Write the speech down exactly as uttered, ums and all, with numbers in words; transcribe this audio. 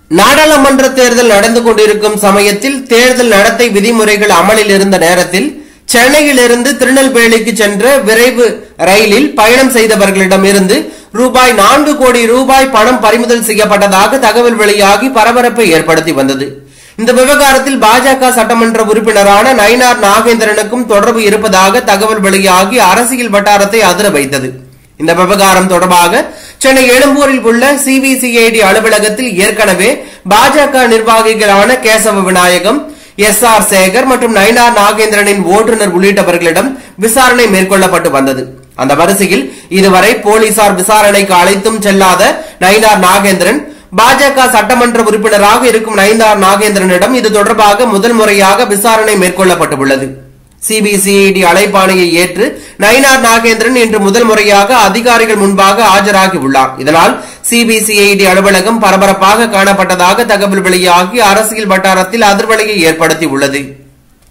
நாடாளுமன்ற தேர்தல் நடந்து கொண்டிருக்கும் சமயத்தில் தேர்தல் நடத்தை விதிமுறைகள் அமலில் இருந்த நேரத்தில் சென்னையிலிருந்து திருநெல்வேலிக்கு சென்ற விரைவு ரயிலில் பயணம் செய்தவர்களிடம் இருந்து ரூபாய் நான்கு கோடி ரூபாய் பணம் பறிமுதல் செய்யப்பட்டதாக தகவல் வெளியாகி பரபரப்பை ஏற்படுத்தி வந்தது. இந்த விவகாரத்தில் பாஜக சட்டமன்ற உறுப்பினரான நயினார் நாகேந்திரனுக்கும் தொடர்பு இருப்பதாக தகவல் வெளியாகி அரசியல் வட்டாரத்தை அதிர வைத்தது. இந்த விவகாரம் தொடர்பாக சென்னை எழும்பூரில் உள்ள சிபிசிஐடி அலுவலகத்தில் ஏற்கனவே பாஜக நிர்வாகிகளான கேசவ விநாயகம், எஸ் ஆர் சேகர் மற்றும் நயினார் நாகேந்திரனின் ஓட்டுநர் உள்ளிட்டவர்களிடம் விசாரணை மேற்கொள்ளப்பட்டு வந்தது. அந்த வரிசையில் இதுவரை போலீசார் விசாரணைக்கு அழைத்தும் செல்லாத நயினார் நாகேந்திரன் பாஜக சட்டமன்ற உறுப்பினராக இருக்கும் நயினார் நாகேந்திரனிடம் இது தொடர்பாக முதல் முறையாக விசாரணை மேற்கொள்ளப்பட்டுள்ளது. சிபிசிஐடி அழைப்பாணையை ஏற்று நயினார் நாகேந்திரன் இன்று முதல் முறையாக அதிகாரிகள் முன்பாக ஆஜராகியுள்ளார். இதனால் சிபிசிஐடி அலுவலகம் பரபரப்பாக காணப்பட்டதாக தகவல் வெளியாகி அரசியல் வட்டாரத்தில் அதிர்வலையை ஏற்படுத்தியுள்ளது.